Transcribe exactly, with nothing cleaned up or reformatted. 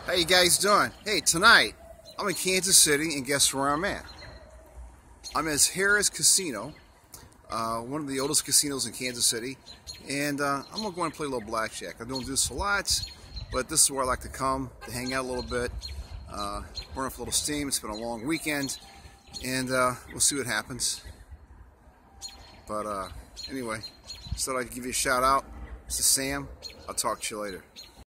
How you guys doing? Hey, tonight I'm in Kansas City, and guess where I'm at? I'm at Harrahs Casino, uh, one of the oldest casinos in Kansas City, and uh, I'm gonna go and play a little blackjack. I don't do this a lot, but this is where I like to come to hang out a little bit, uh, burn off a little steam. It's been a long weekend, and uh, we'll see what happens. But uh, anyway, just thought I'd give you a shout out. This is Sam. I'll talk to you later.